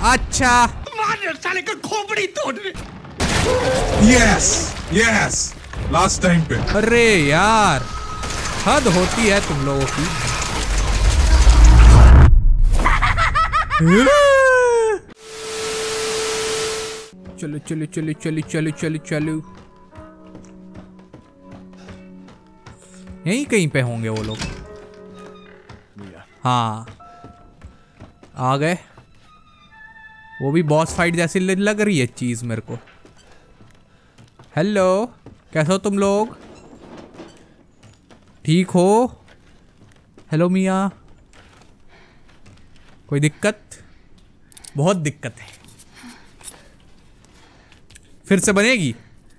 अच्छा साले का खोपड़ी तोड़। यस यस, लास्ट टाइम पे। अरे यार हद होती है तुम लोगों की। चलो चलो चलो चलो चलो चलो चलो, यहीं कहीं पे होंगे वो लोग। हाँ आ गए। वो भी बॉस फाइट जैसी लग रही है चीज मेरे को। हेलो, कैसे हो तुम लोग? ठीक हो? हेलो मिया, कोई दिक्कत? बहुत दिक्कत है। फिर से बनेगी,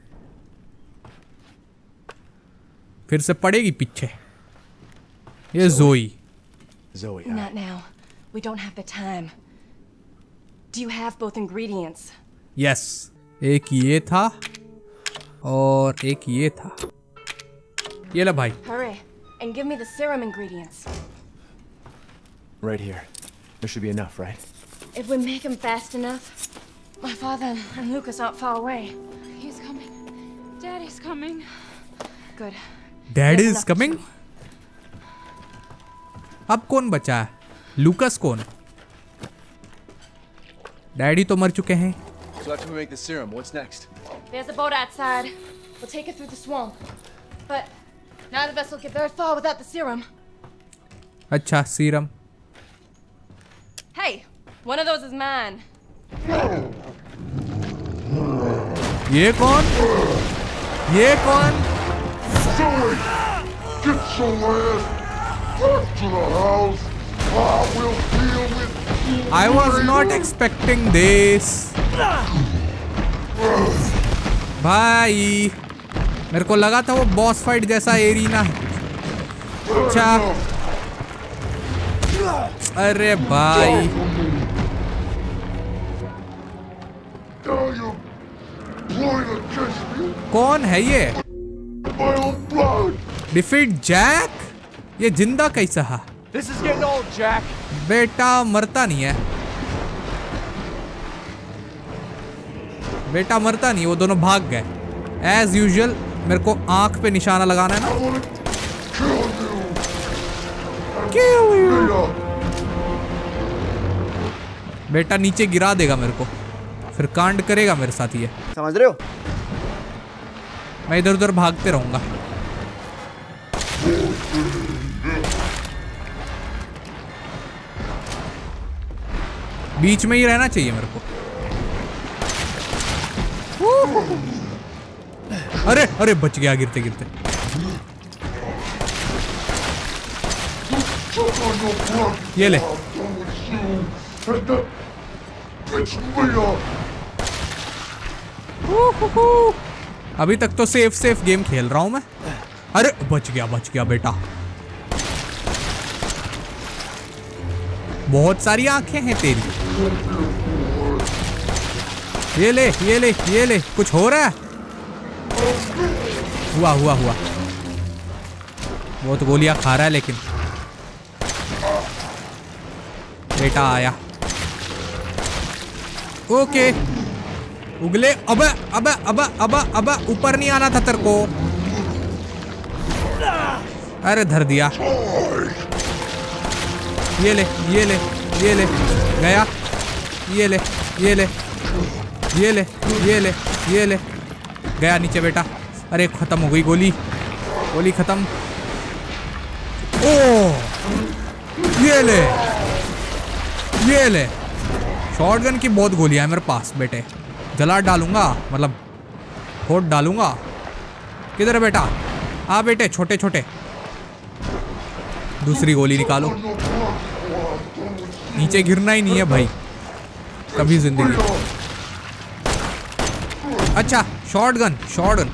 फिर से पड़ेगी पीछे। ये जोई। Not now. We don't have the time. Do you have both ingredients? Yes, एक ये था और एक ये था। ये ला भाई। Hurry and give me the serum ingredients. Right here. There should be enough, right? If we make him fast enough, my father and Lucas aren't far away. He's coming. Daddy's coming. Good. Dad is coming? अब कौन बचा है? लूकस कौन? Daddy तो मर चुके हैं। So after we make the serum, what's next? There's a boat outside. We'll take it through the swamp. But neither of us will get very far without the serum. अच्छा, serum. Hey, one of those is mine. ये कौन? ये कौन? Zoe, get your ass back to the house. I will deal with you. I was not expecting this. भाई, मेरे को लगा था वो बॉस फाइट जैसा एरिना है। अच्छा, अरे भाई, कौन है ये? Defeat Jack? ये जिंदा कैसा है? This is getting old, Jack. बेटा मरता नहीं है, बेटा मरता नहीं। वो दोनों भाग गए एज यूजुअल। मेरे को आंख पे निशाना लगाना है ना। बेटा नीचे गिरा देगा मेरे को, फिर कांड करेगा मेरे साथ। ये समझ रहे हो? मैं इधर उधर भागते रहूंगा। बीच में ही रहना चाहिए मेरे को। अरे अरे बच गया गिरते गिरते। ये ले। अभी तक तो सेफ गेम खेल रहा हूं मैं। अरे बच गया बेटा। बहुत सारी आंखें हैं तेरी। ये ले ये ले ये ले। कुछ हो रहा है? हुआ बहुत गोलियां खा रहा है लेकिन। बेटा आया। ओके उगले। अबे अबे अबे अबे अबे, ऊपर नहीं आना था तेरे को। अरे धर दिया। ये ले ये ले ये ले। गया। ये ले ये ले ये ले ये ले ये ले। गया नीचे बेटा। अरे खत्म हो गई गोली। गोली खत्म। ओ ये ले ये ले। शॉटगन की बहुत गोलियां है मेरे पास बेटे। जला डालूंगा, मतलब फोड़ डालूंगा। किधर है बेटा? आ बेटे छोटे छोटे। दूसरी गोली निकालो। नीचे गिरना ही नहीं है भाई कभी जिंदगी। अच्छा shotgun shotgun.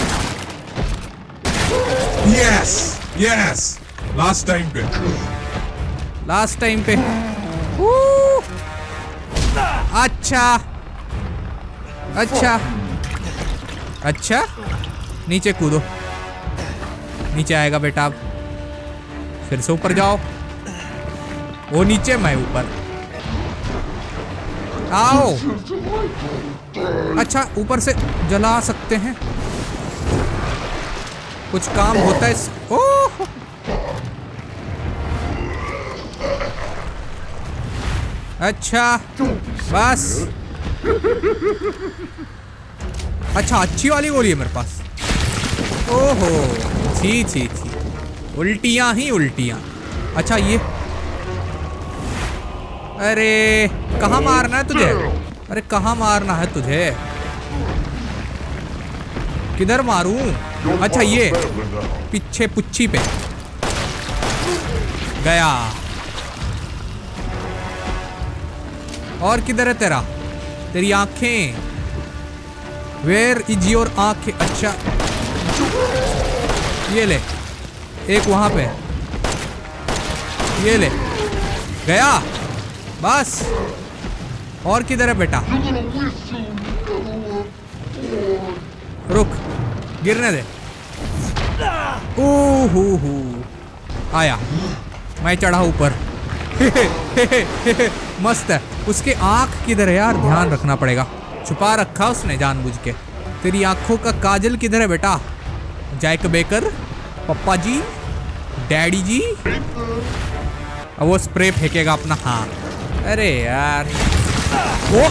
Yes yes, last time पे। लास्ट टाइम पे। अच्छा अच्छा अच्छा। नीचे कूदो। नीचे आएगा बेटा अब। फिर से ऊपर जाओ। वो नीचे मैं ऊपर। आओ। अच्छा ऊपर से जला सकते हैं, कुछ काम होता है इस। ओह अच्छा बस। अच्छा अच्छी वाली गोली है मेरे पास। ओहो छी छी छी, उल्टियां ही उल्टियां। अच्छा ये, अरे कहाँ मारना है तुझे? अरे कहाँ मारना है तुझे? किधर मारूं? अच्छा ये पीछे पुच्छी पे गया। और किधर है तेरा, तेरी आंखें? वेयर इज योर आंखें? अच्छा ये ले, एक वहां पे, ये ले गया बस। और किधर है बेटा? रुक, गिरने दे। ओहो आया, मैं चढ़ा ऊपर। मस्त है। उसके आंख किधर है यार, ध्यान रखना पड़ेगा। छुपा रखा उसने जानबूझ के। तेरी आंखों का काजल किधर है बेटा? Jack Baker, papa ji, daddy ji. अब वो स्प्रे फेंकेगा अपना हाथ। अरे यार वो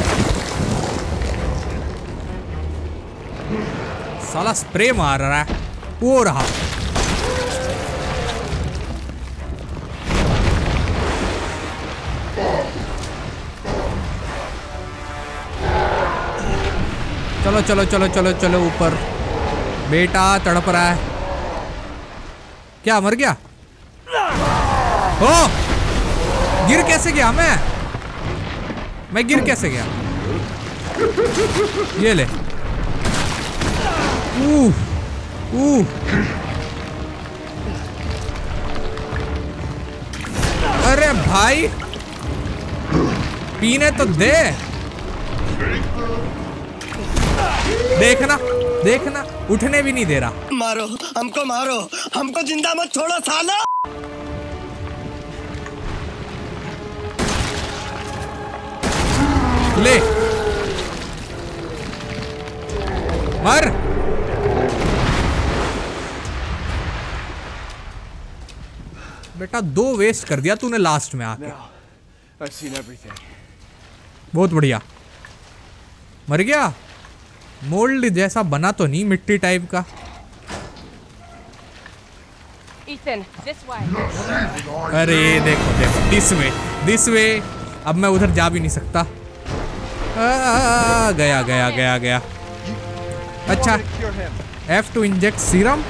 साला स्प्रे मार रहा है। वो रहा, चलो चलो चलो चलो चलो ऊपर। बेटा तड़प रहा है। क्या मर गया? ओ गिर कैसे गया मैं गिर कैसे गया? ये ले। अरे भाई पीने तो दे। देखना देखना, उठने भी नहीं दे रहा। मारो हमको जिंदा मत छोड़ो साला। ले मर। बेटा 2 वेस्ट कर दिया तूने लास्ट में आके। बहुत बढ़िया। मर गया। मोल्ड जैसा बना तो नहीं, मिट्टी टाइप का। Ethan, this way. अरे देखो देखो, दिस वे। अब मैं उधर जा भी नहीं सकता। गया गया गया गया। अच्छा F to inject serum।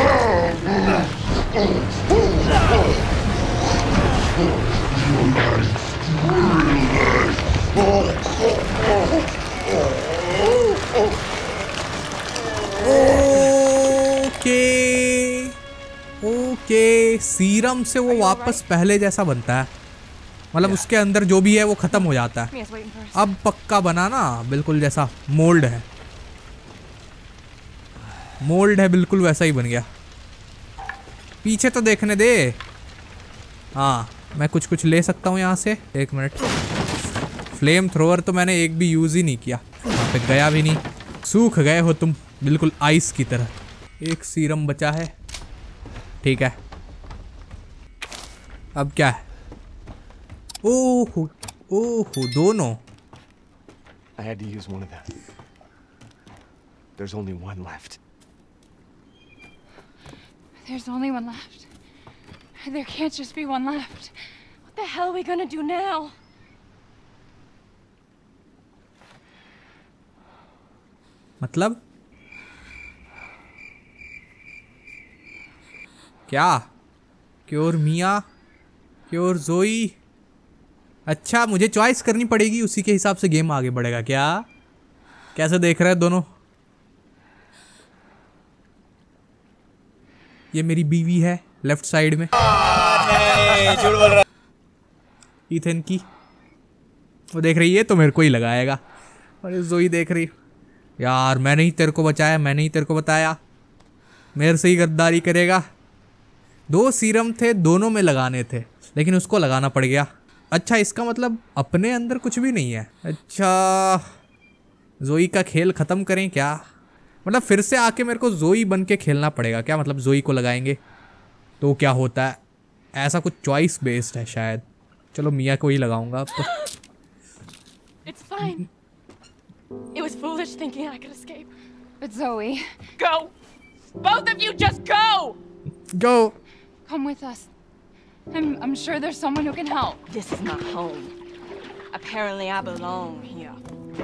Okay serum से वो वापस पहले जैसा बनता है, मतलब उसके अंदर जो भी है वो खत्म हो जाता है। अब पक्का बना ना, बिल्कुल जैसा मोल्ड है बिल्कुल वैसा ही बन गया। पीछे तो देखने दे। हाँ मैं कुछ ले सकता हूँ यहाँ से। 1 मिनट। फ्लेम थ्रोवर तो मैंने एक भी यूज ही नहीं किया, वहाँ पे गया भी नहीं। सूख गए हो तुम बिल्कुल आइस की तरह। एक सीरम बचा है, ठीक है। अब क्या है? ओहो दोनों। I had to use one of them. There's only one left. There's only one left. There can't just be one left. What the hell are we gonna do now? मतलब क्या? क्योर मिया, क्योर जोई। अच्छा मुझे choice करनी पड़ेगी, उसी के हिसाब से गेम आगे बढ़ेगा क्या? कैसे देख रहे हैं दोनों? ये मेरी बीवी है लेफ्ट साइड में। ईथन की वो देख रही है तो मेरे को ही लगाएगा। और जोई देख रही, यार मैंने ही तेरे को बचाया, मैंने ही तेरे को बताया, मेरे से ही गद्दारी करेगा। 2 सीरम थे, दोनों में लगाने थे, लेकिन उसको लगाना पड़ गया। अच्छा इसका मतलब अपने अंदर कुछ भी नहीं है। अच्छा जोई का खेल ख़त्म करें क्या? मतलब फिर से आके मेरे को जोई बन के खेलना पड़ेगा क्या? मतलब जोई को लगाएंगे तो क्या होता है? ऐसा कुछ चॉइस बेस्ड है शायद। चलो मिया को ही लगाऊंगा अब तो। It's fine. It was foolish thinking I could escape. But Zoe, Go! Both of you just go! Go! come with us. I'm sure there's someone who can help. This is not home. Apparently I belong here.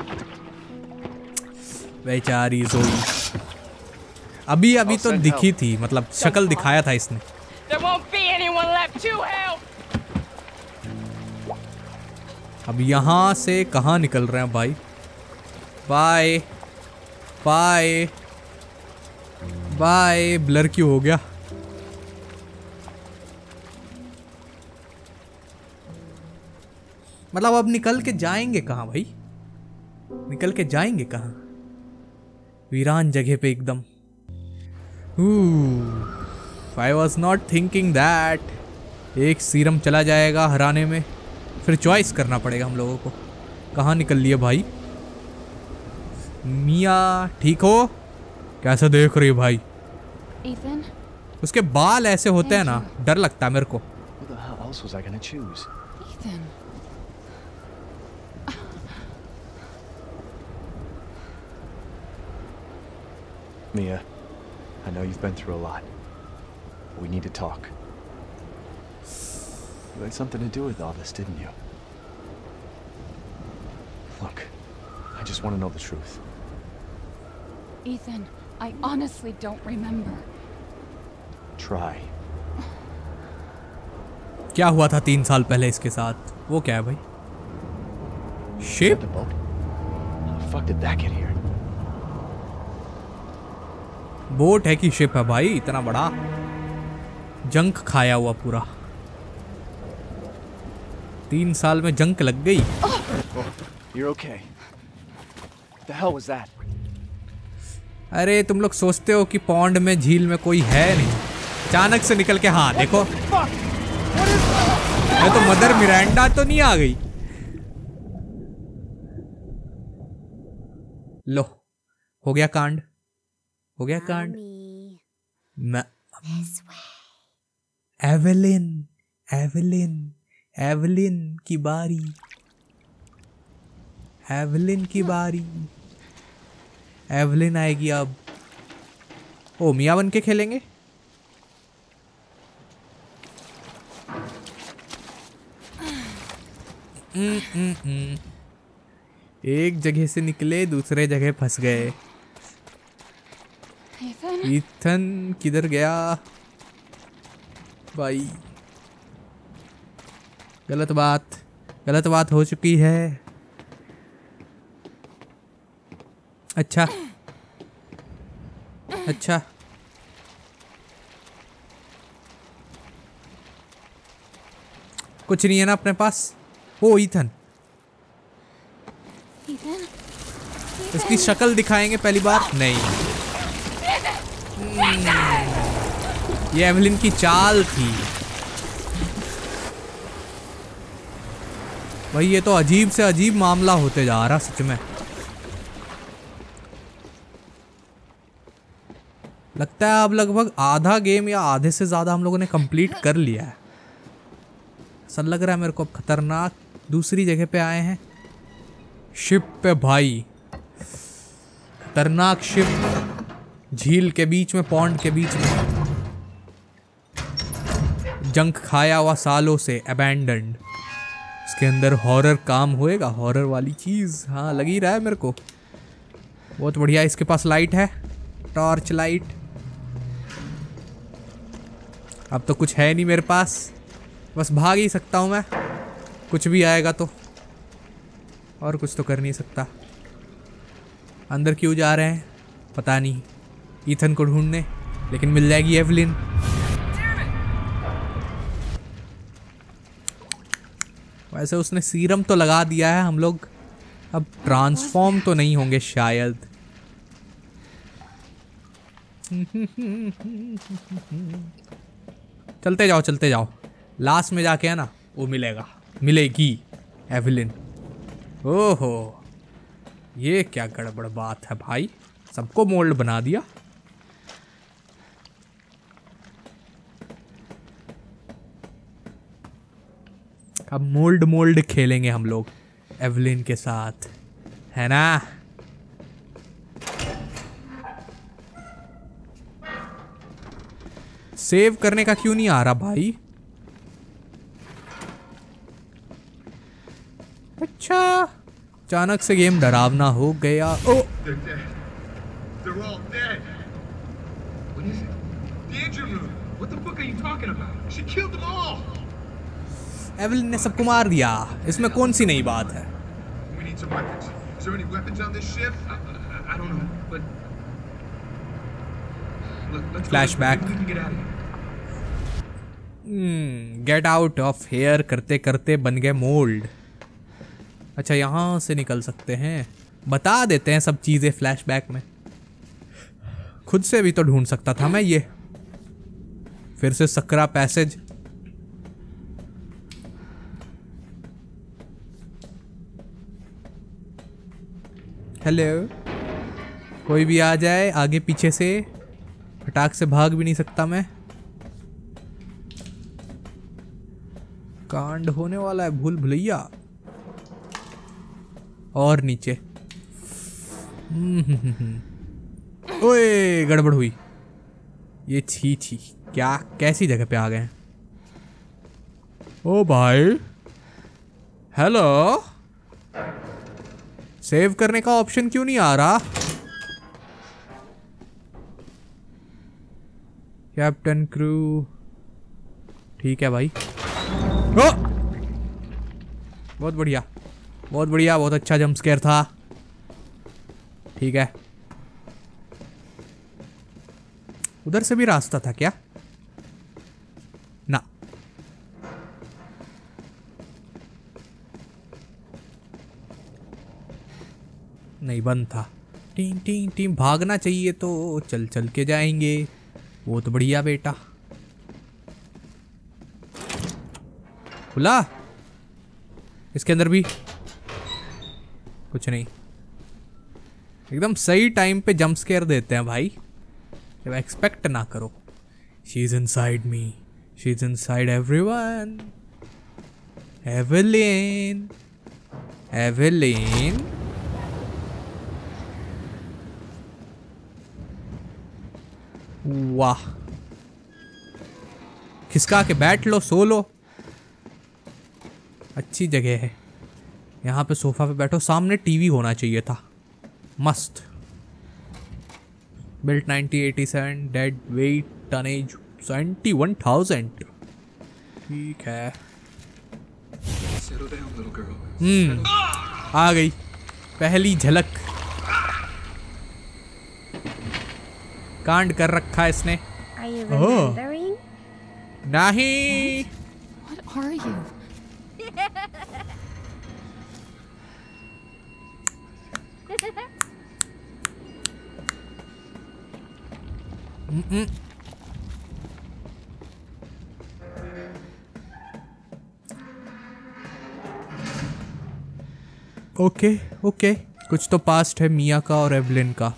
बेचारी जोई। अभी तो दिखी थी, मतलब शक्ल दिखाया था इसने। There won't be anyone left to help! अब यहाँ से कहाँ निकल रहे हैं भाई? Bye bye bye. ब्लर क्यों हो गया? मतलब अब निकल के जाएंगे कहाँ भाई? निकल के जाएंगे कहाँ? वीरान जगह पे एकदम। I was not thinking that एक सीरम चला जाएगा हराने में, फिर चॉइस करना पड़ेगा हम लोगों को। कहाँ निकल लिए भाई? मिया ठीक हो? कैसे देख रही है भाई? Ethan, उसके बाल ऐसे होते हैं ना, डर लगता है मेरे को। Who the hell else was I gonna choose? Ethan. Mia, I know you've been through a lot. We need to talk. You had something to do with all this, didn't you? Look, I just want to know the truth. Ethan, I honestly don't remember. Try. क्या हुआ था 3 साल पहले इसके साथ? वो क्या है भाई? Ship? The boat? How the fuck did that get here? Boat है कि शिप है भाई? इतना बड़ा जंक खाया हुआ पूरा। 3 साल में जंक लग गई। You're okay. The hell was that? अरे तुम लोग सोचते हो कि पॉन्ड में झील में कोई है नहीं, अचानक से निकल के। हाँ देखो, मैं तो मदर मिरांडा तो नहीं आ गई। लो हो गया कांड, हो गया कांड। मैं एवेलिन एवेलिन एवेलिन की बारी, एवेलिन की बारी। एवेलिन आएगी अब। ओ मिया बन के खेलेंगे। एक जगह से निकले दूसरे जगह फंस गए। Ethan? ईथन किधर गया भाई? गलत बात हो चुकी है। अच्छा अच्छा कुछ नहीं है ना अपने पास? ओ ईथन, Ethan? इसकी शक्ल दिखाएंगे पहली बार? नहीं, ये एवेलिन की चाल थी भाई। ये तो अजीब से अजीब मामला होते जा रहा सच में। लगता है अब लगभग आधा गेम या आधे से ज्यादा हम लोगों ने कंप्लीट कर लिया है। ऐसा लग रहा है मेरे को अब खतरनाक दूसरी जगह पे आए हैं। शिप पे भाई, खतरनाक शिप, झील के बीच में, पॉन्ड के बीच में, जंक खाया हुआ सालों से, अबैंडन्ड। इसके अंदर हॉरर काम होएगा, हॉरर वाली चीज। हाँ लग ही रहा है मेरे को। बहुत बढ़िया। इसके पास लाइट है, टॉर्च लाइट। अब तो कुछ है नहीं मेरे पास, बस भाग ही सकता हूँ मैं, कुछ भी आएगा तो। और कुछ तो कर नहीं सकता। अंदर क्यों जा रहे हैं पता नहीं, ईथन को ढूंढने, लेकिन मिल जाएगी एवेलिन। वैसे उसने सीरम तो लगा दिया है। हम लोग अब ट्रांसफॉर्म तो नहीं होंगे शायद। चलते जाओ, लास्ट में जाके है ना वो मिलेगा। मिलेगी एवलिन। ओहो, ये क्या गड़बड़ बात है भाई, सबको मोल्ड बना दिया। अब मोल्ड खेलेंगे हम लोग एवलिन के साथ, है ना। सेव करने का क्यों नहीं आ रहा भाई? अच्छा, अचानक से गेम डरावना हो गया। Oh They're all dead. What is it? The engine room. What the fuck are you talking about? She killed them all. Evelyn ने सबको मार दिया, इसमें कौन सी नई बात है? We need some weapons. Is there any weapons on this ship? I don't know, but look, let's Flashback. go. We can get out of here. Get out of here करते करते बन गए मोल्ड। अच्छा, यहाँ से निकल सकते हैं, बता देते हैं सब चीज़ें फ्लैशबैक में। खुद से भी तो ढूंढ सकता था मैं ये। फिर से सकरा पैसेज। हेलो, कोई भी आ जाए आगे पीछे से, फटाक से भाग भी नहीं सकता मैं। कांड होने वाला है, भूल भुलैया। और नीचे। ओए, गड़बड़ हुई। ये छी, क्या कैसी जगह पे आ गए हैं? ओ भाई, हेलो, सेव करने का ऑप्शन क्यों नहीं आ रहा? कैप्टन क्रू, ठीक है भाई। ओ! बहुत बढ़िया, बहुत बढ़िया, बहुत अच्छा जंप स्केयर था। ठीक है, उधर से भी रास्ता था क्या? ना, नहीं, बंद था। टीम टीम टीम, भागना चाहिए तो चल चल के जाएंगे। बहुत बढ़िया बेटा। खुला, इसके अंदर भी कुछ नहीं। एकदम सही टाइम पे जंप स्केयर देते हैं भाई, जब एक्सपेक्ट ना करो। She is inside me, she is inside everyone. Evelyn, Evelyn, वाह, खिसका के बैठ लो, सो लो। अच्छी जगह है, यहाँ पे सोफा पे बैठो, सामने टीवी होना चाहिए था। मस्त। Built 1987, dead weight tonnage 71,000। ठीक है। Settle down, little girl. आ गई पहली झलक। कांड कर रखा है इसने। Are you remembering? नहीं। What are you? Okay okay, कुछ तो पास्ट है मिया का और एवलिन का।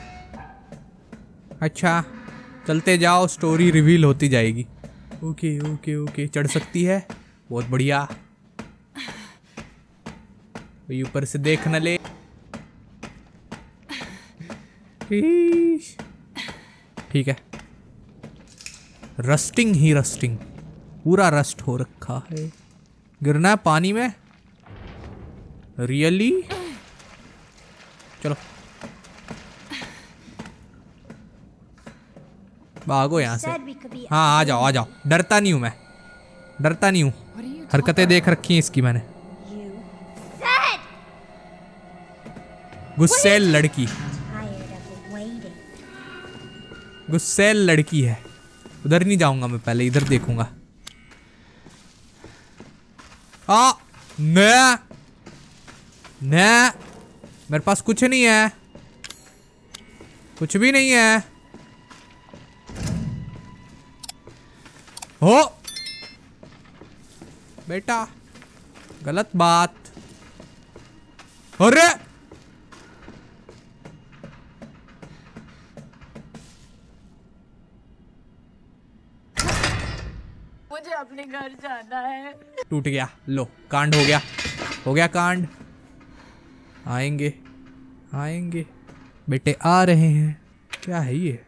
अच्छा, चलते जाओ, स्टोरी रिवील होती जाएगी। ओके ओके ओके, चढ़ सकती है, बहुत बढ़िया। कोई ऊपर से देख न ले। ठीक है, रस्टिंग ही रस्टिंग, पूरा रस्ट हो रखा है। गिरना है पानी में? रियली? चलो भागो यहाँ से। हाँ, आ जाओ आ जाओ, डरता नहीं हूँ मैं, डरता नहीं हूँ। हरकतें देख रखी हैं इसकी मैंने। गुस्सैल लड़की, गुस्सैल लड़की है। उधर नहीं जाऊंगा मैं, पहले इधर देखूंगा। न मेरे पास कुछ नहीं है, कुछ भी नहीं है। हो बेटा, गलत बात। अरे मुझे अपने घर जाना है। टूट गया। लो कांड हो गया, हो गया कांड। आएंगे आएंगे बेटे, आ रहे हैं। क्या है ये?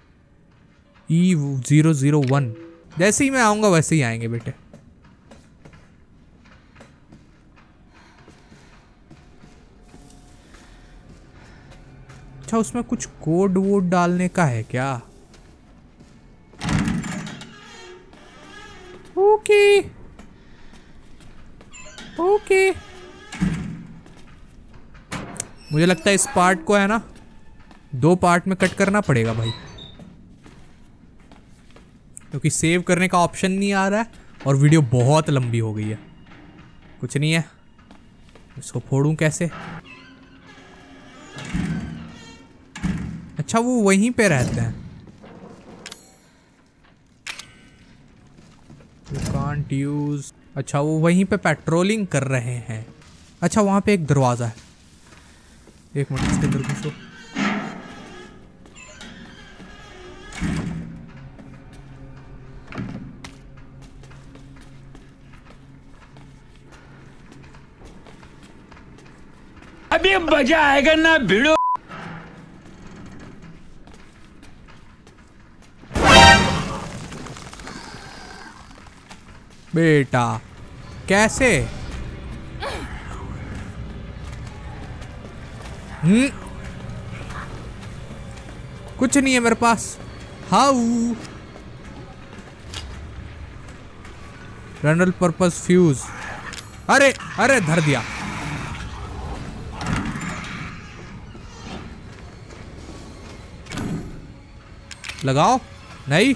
E001। जैसे ही मैं आऊंगा वैसे ही आएंगे बेटे। अच्छा, उसमें कुछ कोड वोड डालने का है क्या? Okay okay. मुझे लगता है इस पार्ट को है ना 2 पार्ट में कट करना पड़ेगा भाई, क्योंकि सेव करने का ऑप्शन नहीं आ रहा है और वीडियो बहुत लंबी हो गई है। कुछ नहीं है, इसको फोड़ूं कैसे? अच्छा, वो वहीं पे रहते हैं। You can't use। अच्छा, वो वहीं पे पेट्रोलिंग कर रहे हैं। अच्छा, वहां पे एक दरवाजा है। एक मिनट, इसके अंदर घुसो। अभी मजा आएगा ना भिड़ो। बेटा कैसे? कुछ नहीं है मेरे पास। How general purpose fuse. अरे अरे, धर दिया। लगाओ। नहीं,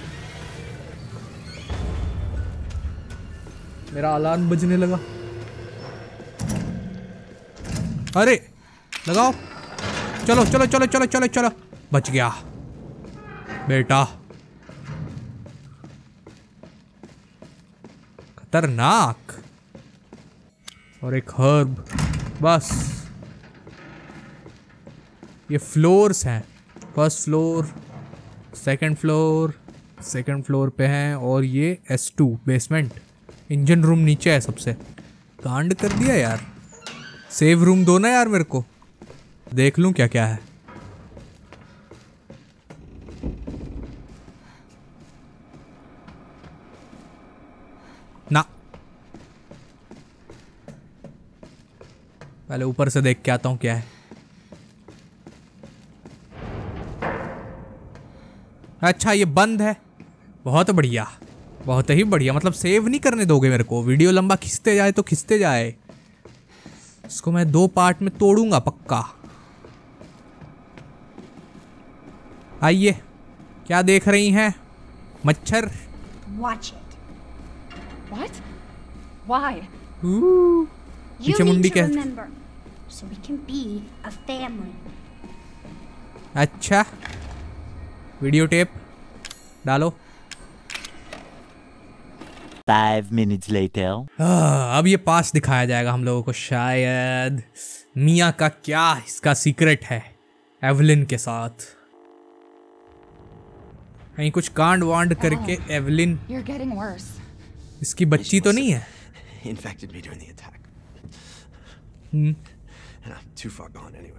मेरा अलार्म बजने लगा। अरे लगाओ। चलो चलो चलो चलो चलो चलो, बच गया बेटा। खतरनाक। और एक हर्ब। बस ये फ्लोर्स हैं। First floor, second floor, second floor पे हैं। और ये S2 बेसमेंट। इंजन रूम नीचे है सबसे। कांड कर दिया यार। सेव रूम दो ना यार मेरे को, देख लूं क्या क्या है। ना, पहले ऊपर से देख के आता हूं क्या है। अच्छा, ये बंद है। बहुत बढ़िया, बहुत ही बढ़िया। मतलब सेव नहीं करने दोगे मेरे को? वीडियो लंबा खिंचते जाए तो खिंचते जाए। इसको मैं 2 पार्ट में तोड़ूंगा पक्का। आइए, क्या देख रही हैं? मच्छर। Watch it. What? Why? You पीछे need मुंडी to क्या? remember, so we can be a family. अच्छा, वीडियो टेप डालो। 5 minutes later. अब ये पास दिखाया जाएगा हम लोगों को शायद। मिया का क्या इसका सीक्रेट है एवलिन के साथ? कहीं कुछ कांड वांड करके एवलिन You're getting worse. इसकी बच्ची तो नहीं है? Infected me during the attack. And I'm too far gone anyway.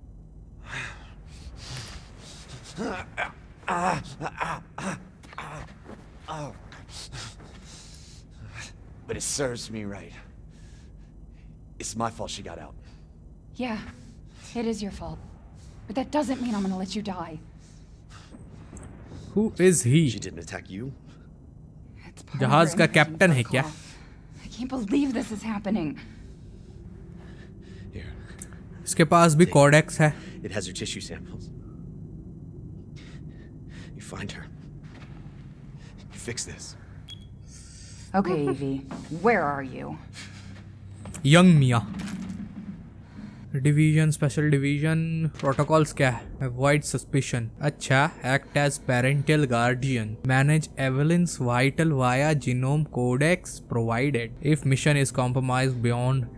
But it serves me right. It's my fault she got out. Yeah, it is your fault. But that doesn't mean I'm gonna let you die. Who is he? She didn't attack you. It's part of जहाज her का energy captain है क्या? protocol. I can't believe this is happening. Here, इसके पास भी codex है। it has her tissue samples. You find her. You fix this. Okay, Evie, where are you? Young Mia division, special division, protocols क्या है? Avoid suspicion. अच्छा, act as parental guardian, manage Evelyn's vital via genome codex provided, if mission is compromised beyond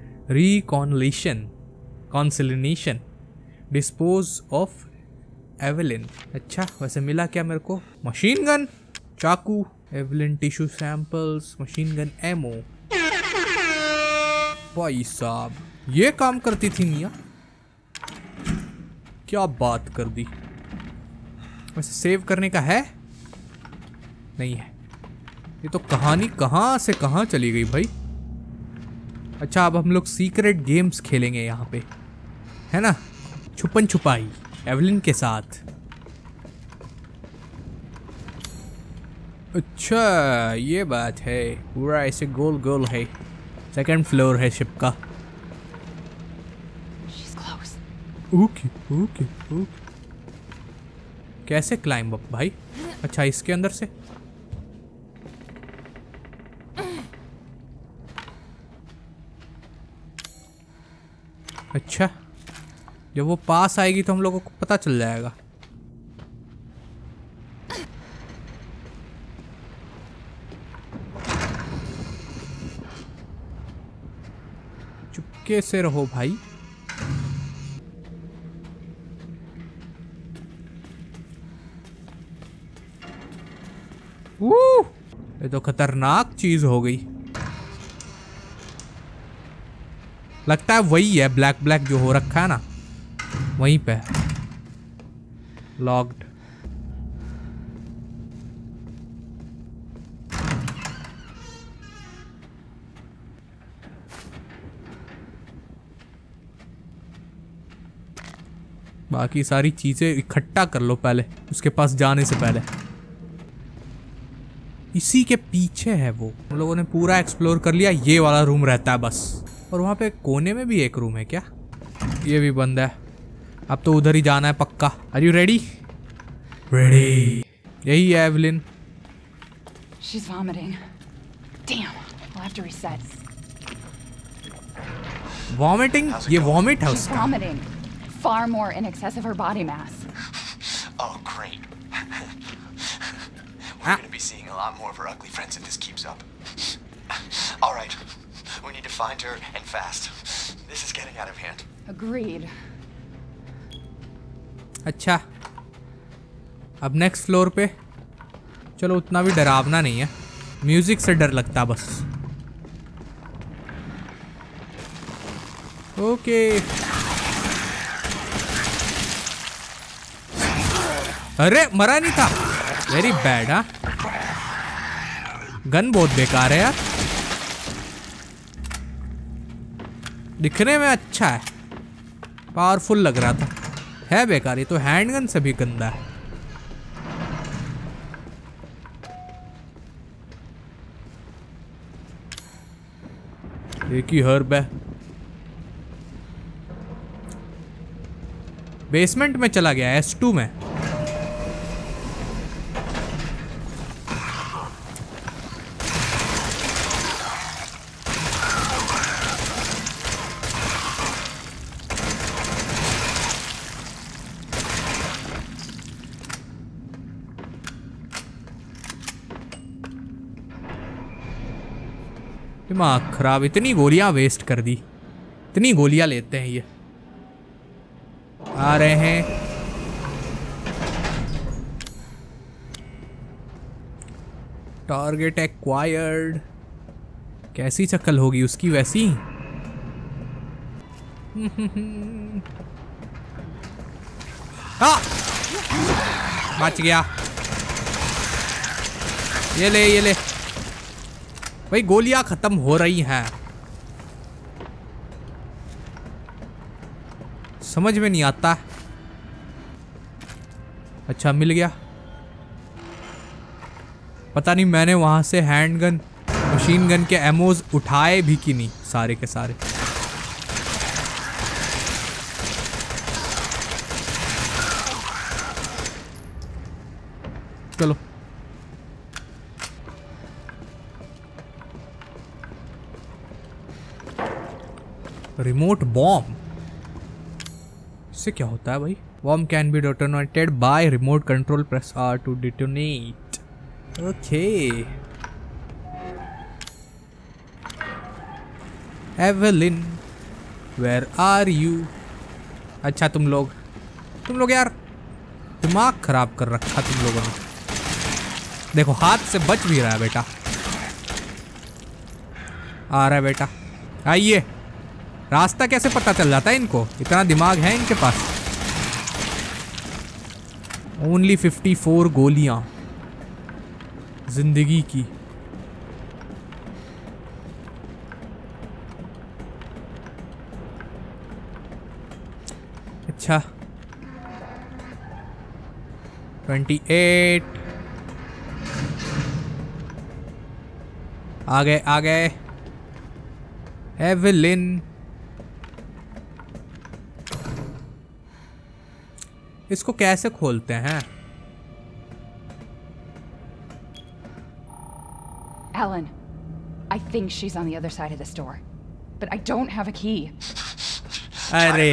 reconciliation, dispose of Evelyn. अच्छा, वैसे मिला क्या मेरे को? Machine gun, चाकू, Evelyn tissue samples, machine gun ammo. भाई साहब, ये काम करती थी मिया, क्या बात कर दी। वैसे सेव करने का है? नहीं है। ये तो कहानी कहाँ से कहाँ चली गई भाई। अच्छा, अब हम लोग सीक्रेट गेम्स खेलेंगे यहाँ पे, है ना? छुपन छुपाई एवेलिन के साथ। अच्छा, ये बात है। पूरा ऐसे गोल गोल है। सेकंड फ्लोर है शिप का। Okay okay okay. कैसे क्लाइंब अप भाई? अच्छा, इसके अंदर से। अच्छा, जब वो पास आएगी तो हम लोगों को पता चल जाएगा। चुपके से रहो भाई। ये तो खतरनाक चीज हो गई। लगता है वही है, ब्लैक ब्लैक जो हो रखा है ना, वहीं पे। लॉक्ड। बाकी सारी चीजें इकट्ठा कर लो पहले, उसके पास जाने से पहले। इसी के पीछे है वो। हम लोगों ने पूरा एक्सप्लोर कर लिया। ये वाला रूम रहता है बस। और वहां पे कोने में भी एक रूम है क्या? ये भी बंद है। अब तो उधर ही जाना है पक्का। Are you ready? रेडी। यही है Evelyn. She's vomiting. Damn, I'll have to reset. Vomiting? ये वॉमिट है She's उसका। vomiting. Far more in excess of her body mass. Oh, great. We're gonna be seeing a lot more of her ugly friends if this keeps up. All right, we need to find her and fast. This is getting out of hand. Agreed. अच्छा, अब next floor पे। चलो, उतना भी डरावना नहीं है। Music से डर लगता बस। ओके। अरे मरा नहीं था। Very bad. हाँ, गन बहुत बेकार है यार। दिखने में अच्छा है, पावरफुल लग रहा था, है बेकार। ये तो हैंडगन से भी गंदा है। एक ही हर्ब है। बेसमेंट में चला गया, S2 में। दिमाग खराब। इतनी गोलियां वेस्ट कर दी। इतनी गोलियां लेते हैं ये। आ रहे हैं। Target acquired. कैसी शक्ल होगी उसकी वैसी। हाँ, बच गया। ये ले, ये ले भाई। गोलियां खत्म हो रही हैं। समझ में नहीं आता। अच्छा, मिल गया। पता नहीं मैंने वहां से हैंडगन, मशीन गन के एमोज उठाए भी कि नहीं, सारे के सारे। चलो, रिमोट बॉम्ब। इससे क्या होता है भाई? Bomb can be detonated by remote control, press R to detonate. Okay. Evelyn where are you? अच्छा तुम लोग यार दिमाग खराब कर रखा तुम लोगों ने। देखो हाथ से बच भी रहा है बेटा। आ रहा है बेटा, आइए। रास्ता कैसे पता चल जाता है इनको? इतना दिमाग है इनके पास। ओनली 54 गोलियां जिंदगी की। अच्छा 28 आ गए। एवेलिन इसको कैसे खोलते हैं? Alan, I think she's on the other side of this door, but I don't have a key. अरे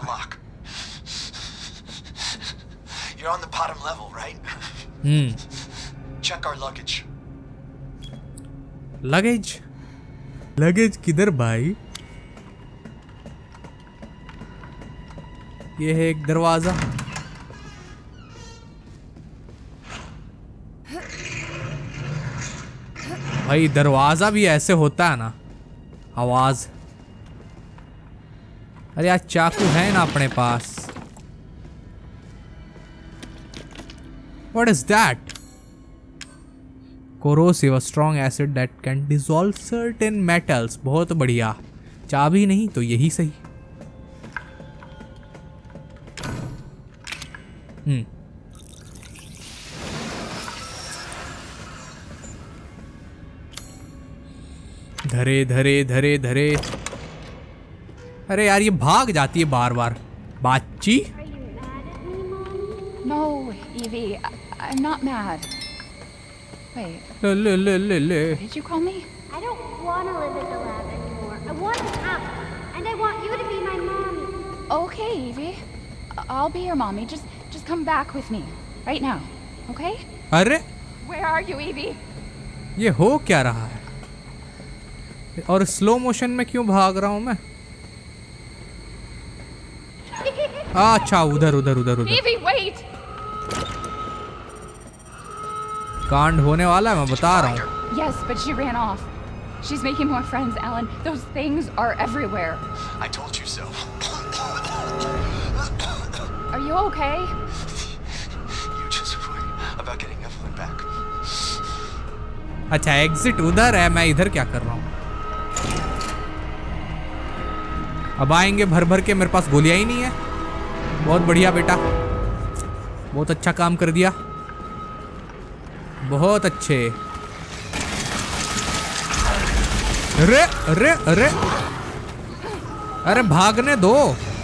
You're on the bottom level, right? Check our luggage. Luggage किधर भाई? ये है एक दरवाजा। भाई दरवाजा भी ऐसे होता है ना, आवाज। अरे यार चाकू है ना अपने पास। What is that? Corrosive, a strong acid that can dissolve certain metals. बहुत बढ़िया। चाबी नहीं तो यही सही। धरे। अरे यार ये भाग जाती है बार बार। बाची। No, Evie, I'm not mad. Wait. Did you call me? I don't want to live in the lab anymore. I want out. And I want you to be my mommy. Okay, Evie. I'll be your mommy. Just come back with me. Right now. Okay? अरे Where are you, Evie? ये हो क्या रहा है? और slow motion में क्यों भाग रहा हूं मैं? अच्छा उधर। Evie, wait! कांड होने वाला है, मैं बता रहा हूँ। Yes, but she ran off. She's making more friends, Alan. Those things are everywhere. I told you so. Are you okay? You just worry about getting Evelyn back. अच्छा एग्जिट उधर है, मैं इधर क्या कर रहा हूँ? अब आएंगे भर के, मेरे पास गोलियां ही नहीं है। बहुत बढ़िया बेटा, बहुत अच्छा काम कर दिया, बहुत अच्छे। अरे भागने दो,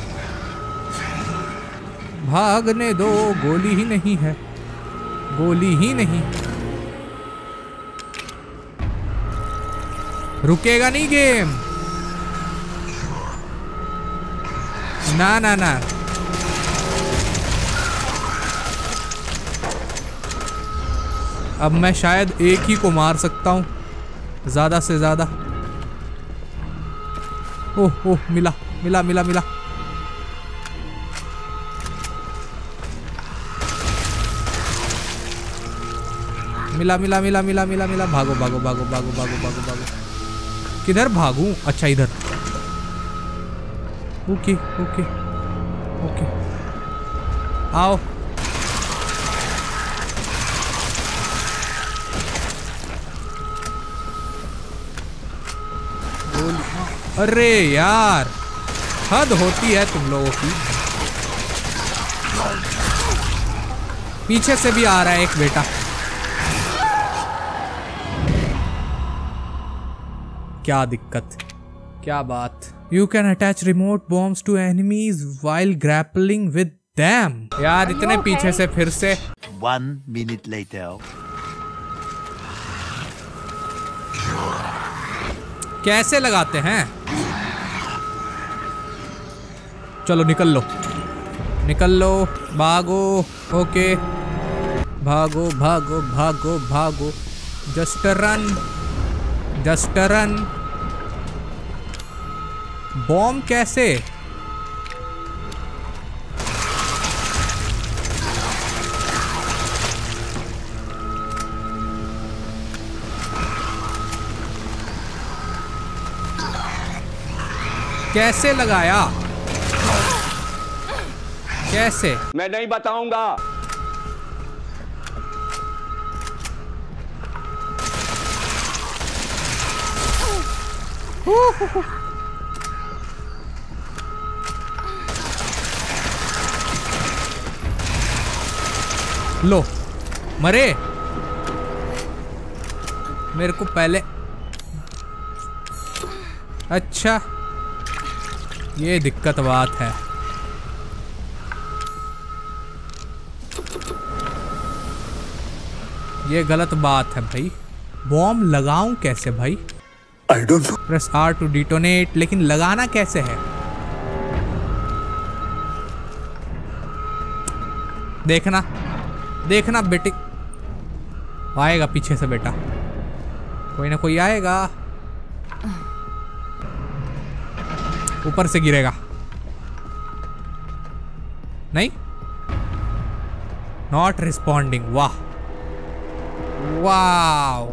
गोली ही नहीं है, गोली ही नहीं। रुकेगा नहीं गेम, ना। अब मैं शायद एक ही को मार सकता हूँ ज्यादा से ज्यादा। ओह मिला। भागो। किधर भागूं? अच्छा इधर। ओके आओ। अरे यार हद होती है तुम लोगों की। पीछे से भी आ रहा है एक बेटा। क्या दिक्कत, क्या बात। You can attach remote bombs to enemies while grappling with them. यार इतने पीछे से फिर से। 1 minute later. कैसे लगाते हैं? चलो निकल लो। निकल लो, भागो। ओके, भागो भागो भागो भागो। Just run, just run. Bomb कैसे? कैसे लगाया? कैसे? मैं नहीं बताऊंगा। लो, मरे। मेरे को पहले, अच्छा ये दिक्कत बात है। ये गलत बात है भाई। बॉम्ब लगाऊं कैसे भाई? I don't know. Press R to detonate, लेकिन लगाना कैसे है? देखना देखना बेटे, आएगा पीछे से बेटा, कोई ना कोई आएगा। ऊपर से गिरेगा नहीं? Not responding. वाह वाह,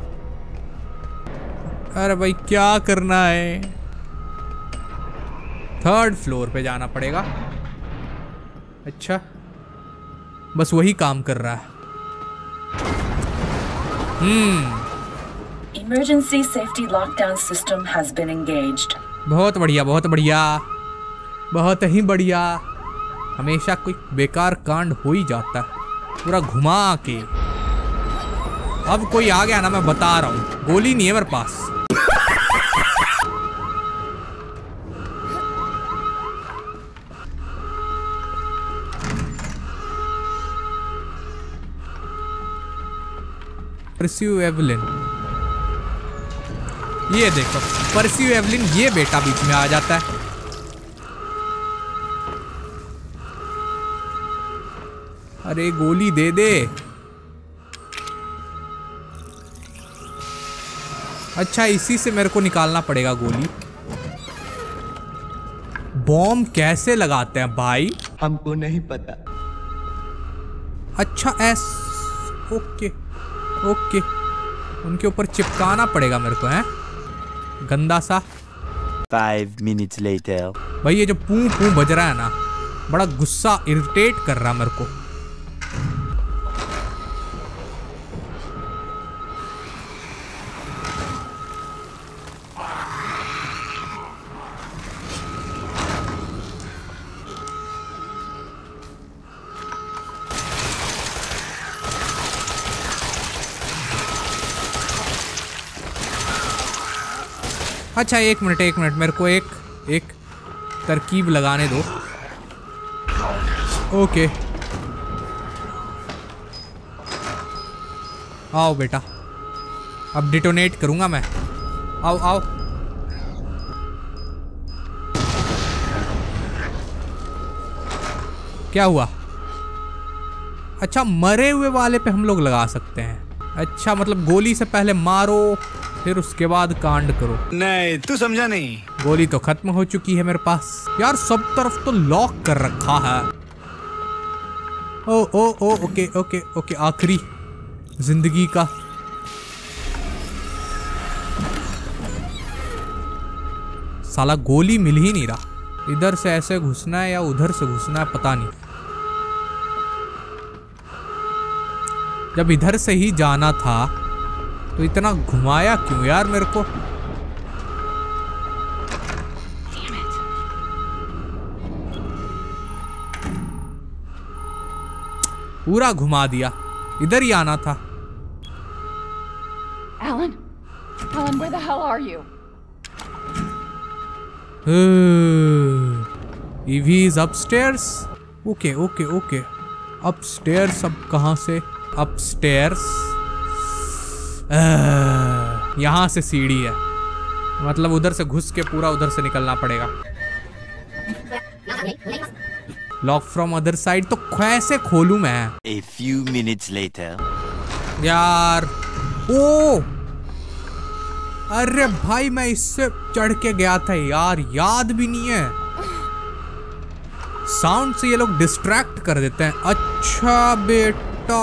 अरे भाई क्या करना है? 3rd फ्लोर पे जाना पड़ेगा। अच्छा, बस वही काम कर रहा है। Emergency safety lockdown system has been engaged. बहुत बढ़िया, बहुत बढ़िया, बहुत ही बढ़िया। हमेशा कोई बेकार कांड हो ही जाता है पूरा घुमा के। अब कोई आ गया ना, मैं बता रहा हूँ, गोली नहीं है मेरे पास। परस्यू एवलिन, ये देखो परस्यू एवलिन, ये बेटा बीच में आ जाता है। अरे गोली दे दे। अच्छा, इसी से मेरे को निकालना पड़ेगा गोली। बॉम्ब कैसे लगाते हैं भाई? हमको नहीं पता। अच्छा ओके ओके, उनके ऊपर चिपकाना पड़ेगा मेरे को, है गंदा सा। 5 minutes later. भाई ये जो पू पू बज रहा है ना, बड़ा गुस्सा इरिटेट कर रहा मेरे को। अच्छा एक मिनट, मेरे को एक तरकीब लगाने दो। ओके, आओ बेटा, अब डिटोनेट करूंगा मैं। आओ आओ, क्या हुआ? अच्छा, मरे हुए वाले पे हम लोग लगा सकते हैं। अच्छा, मतलब गोली से पहले मारो, फिर उसके बाद कांड करो। नहीं, तू समझा नहीं। गोली तो खत्म हो चुकी है मेरे पास यार, सब तरफ तो लॉक कर रखा है। ओ ओके ओके ओके, आखिरी जिंदगी का। साला गोली मिल ही नहीं रहा। इधर से ऐसे घुसना है या उधर से घुसना है, पता नहीं। जब इधर से ही जाना था तो इतना घुमाया क्यों यार मेरे को? पूरा घुमा दिया, इधर ही आना था। Alan, where the hell are you? Evie is upstairs. Okay okay okay, upstairs. अब कहाँ से? अपस्टेयर्स, यहाँ से सीढ़ी है, मतलब उधर से घुस के पूरा उधर से निकलना पड़ेगा। लॉक फ्रॉम अदर साइड, तो कैसे खोलूं मैं? A few minutes later. यार ओ अरे भाई मैं इससे चढ़ के गया था यार, याद भी नहीं है। साउंड से ये लोग डिस्ट्रैक्ट कर देते हैं। अच्छा बेटा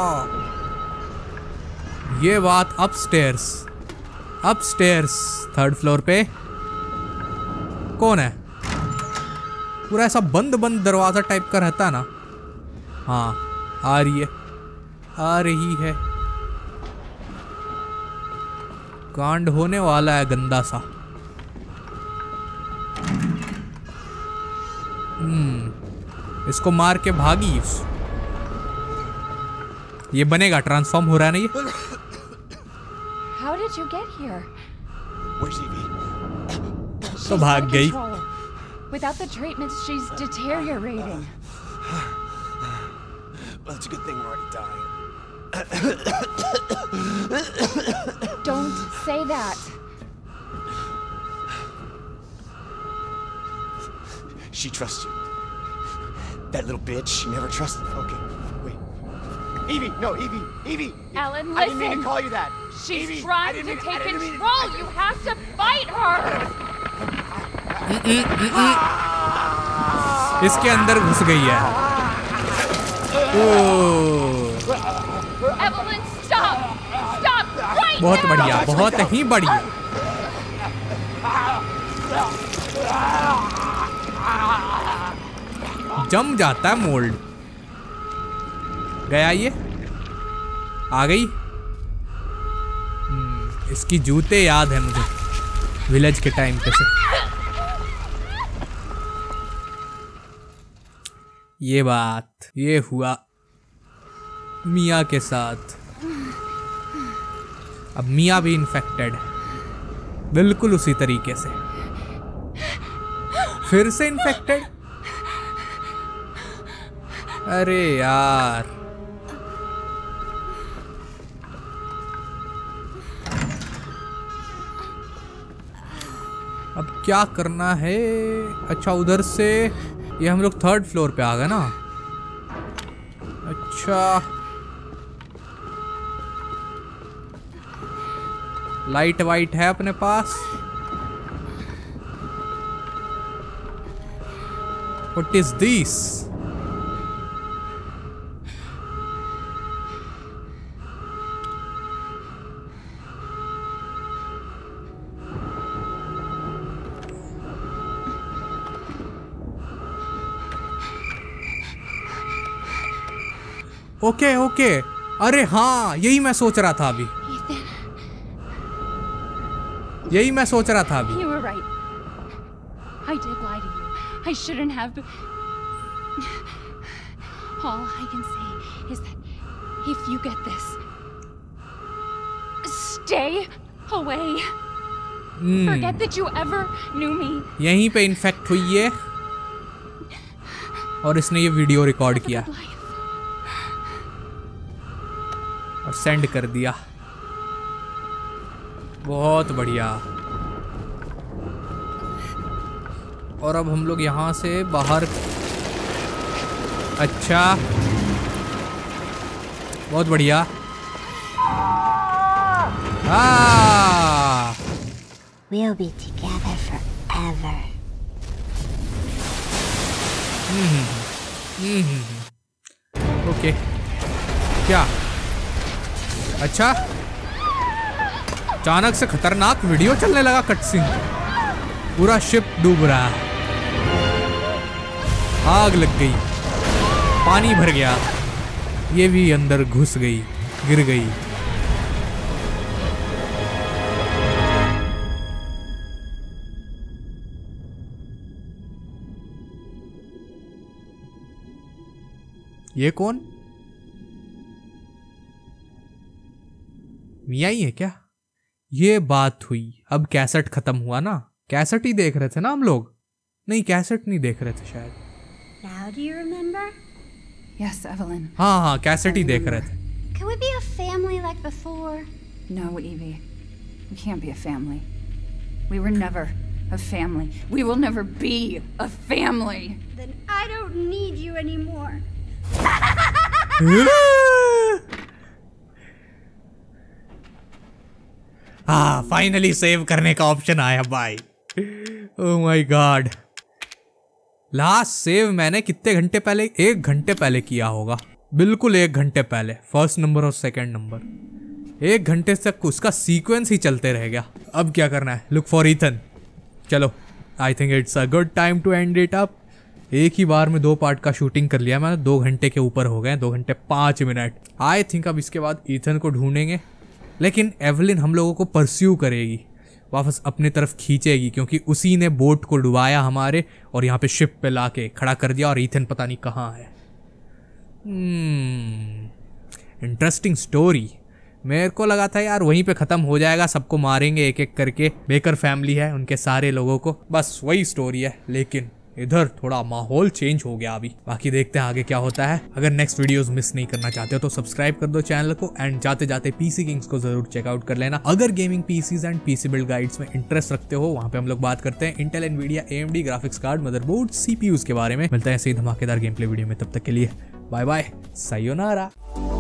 ये बात। अपस्टेयर्स, अपस्टेयर्स 3rd फ्लोर पे कौन है? पूरा ऐसा बंद बंद दरवाजा टाइप का रहता है ना। हाँ आ रही है, आ रही है। कांड होने वाला है गंदा सा। इसको मार के भागी। ये बनेगा, ट्रांसफॉर्म हो रहा है ना ये। How did you get here? Where's Evie? तो भाग गई। Without the treatments, she's deteriorating. Well, it's a good thing we're already dying. Don't say that. She trusts you. That little bitch, she never trusted. Okay, wait. Evie, no, Evie, Evie. Alan, I didn't mean listen. to call you that. She's Evie, trying to take control. You have to fight her. इसके अंदर घुस गई है। Evelyn, stop! Stop right बहुत now! बढ़िया, बहुत ही बढ़िया। जम जाता है मोल्ड। गया ये, आ गई। इसकी जूते याद है मुझे विलेज के टाइम पे से। ये बात, ये हुआ मिया के साथ। अब मिया भी इन्फेक्टेड है बिल्कुल उसी तरीके से। फिर से इन्फेक्टेड। अरे यार अब क्या करना है? अच्छा उधर से ये हम लोग 3rd फ्लोर पे आ गए ना। अच्छा लाइट वाइट है अपने पास। What is this? Okay okay, अरे हाँ यही मैं सोच रहा था अभी। यही मैं सोच रहा था अभी। You were right. I did lie to you. I shouldn't have. All I can say is that if you get this, stay away. Forget that you ever knew me. यहीं पे इन्फेक्ट हुई है और इसने ये वीडियो रिकॉर्ड किया और send कर दिया। बहुत बढ़िया। और अब हम लोग यहाँ से बाहर। अच्छा बहुत बढ़िया। We'll be together forever. Okay क्या? अच्छा अचानक से खतरनाक वीडियो चलने लगा, कटसीन। पूरा शिप डूब रहा है, आग लग गई, पानी भर गया, ये भी अंदर घुस गई, गिर गई। ये कौन? मिया ही है क्या? ये बात हुई। अब कैसेट खत्म हुआ ना। कैसेट ही देख रहे थे ना हम लोग। नहीं कैसेट नहीं देख रहे थे शायद। Now do you remember? Yes, Evelyn. हाँ हाँ कैसेट ही देख रहे थे। Can we be a family like before? No, Evie. We can't be a family. We were never a family. We will never be a family. Then I don't need you anymore. हाँ, finally save करने का option आया भाई। Oh my god. Last save मैंने कितने घंटे पहले, 1 घंटे पहले किया होगा, बिल्कुल 1 घंटे पहले। फर्स्ट नंबर और सेकंड नंबर 1 घंटे तक उसका सीक्वेंस ही चलते रह गया। अब क्या करना है? Look for Ethan. चलो, I think it's a good time to end it up. एक ही बार में 2 पार्ट का शूटिंग कर लिया मैंने, 2 घंटे के ऊपर हो गए, 2 घंटे 5 मिनट। आई थिंक अब इसके बाद ईथन को ढूंढेंगे, लेकिन एवलिन हम लोगों को परस्यू करेगी, वापस अपनी तरफ खींचेगी, क्योंकि उसी ने बोट को डुबाया हमारे और यहाँ पे शिप पे लाके खड़ा कर दिया, और ईथन पता नहीं कहाँ है। Interesting story. मेरे को लगा था यार वहीं पे ख़त्म हो जाएगा, सबको मारेंगे एक एक करके, बेकर फैमिली है उनके सारे लोगों को, बस वही स्टोरी है। लेकिन इधर थोड़ा माहौल चेंज हो गया अभी। बाकी देखते हैं आगे क्या होता है। अगर नेक्स्ट वीडियोस मिस नहीं करना चाहते हो तो सब्सक्राइब कर दो चैनल को, एंड जाते जाते पीसी किंग्स को जरूर चेकआउट कर लेना। अगर gaming PCs and PC build guides में इंटरेस्ट रखते हो, वहाँ पे हम लोग बात करते हैं Intel Nvidia AMD graphics card, motherboard, CPUs के बारे में। मिलते हैं ऐसे ही धमाकेदार गेम प्ले वीडियो में, तब तक के लिए बाय बाय, सायोनारा।